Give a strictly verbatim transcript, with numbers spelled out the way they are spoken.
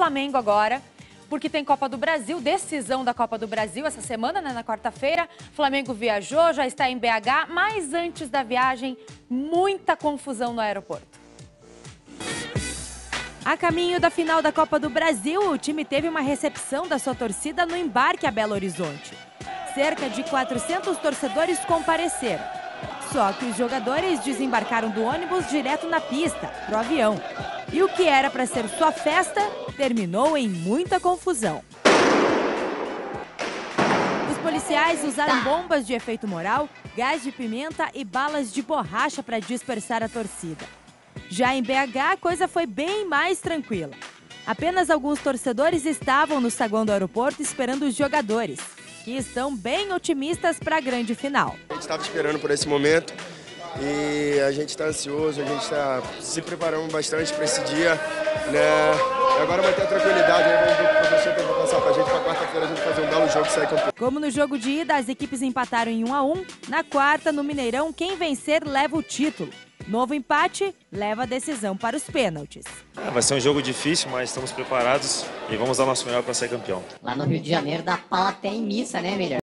Flamengo agora, porque tem Copa do Brasil, decisão da Copa do Brasil essa semana, né, na quarta-feira. Flamengo viajou, já está em B H, mas antes da viagem, muita confusão no aeroporto. A caminho da final da Copa do Brasil, o time teve uma recepção da sua torcida no embarque a Belo Horizonte. Cerca de quatrocentos torcedores compareceram. Só que os jogadores desembarcaram do ônibus direto na pista, pro avião. E o que era para ser só festa, terminou em muita confusão. Os policiais usaram bombas de efeito moral, gás de pimenta e balas de borracha para dispersar a torcida. Já em B H, a coisa foi bem mais tranquila. Apenas alguns torcedores estavam no saguão do aeroporto esperando os jogadores, que estão bem otimistas para a grande final. A gente estava esperando por esse momento e a gente está ansioso, a gente está se preparando bastante para esse dia, né? E agora manter a tranquilidade, né? Vamos ver o que o professor tem para passar para a gente, para quarta-feira a gente fazer um belo jogo e sair campeão. Como no jogo de ida, as equipes empataram em um a um, na quarta, no Mineirão, quem vencer leva o título. Novo empate leva a decisão para os pênaltis. É, vai ser um jogo difícil, mas estamos preparados e vamos dar o nosso melhor para ser campeão. Lá no Rio de Janeiro dá pau até em missa, né, Miller?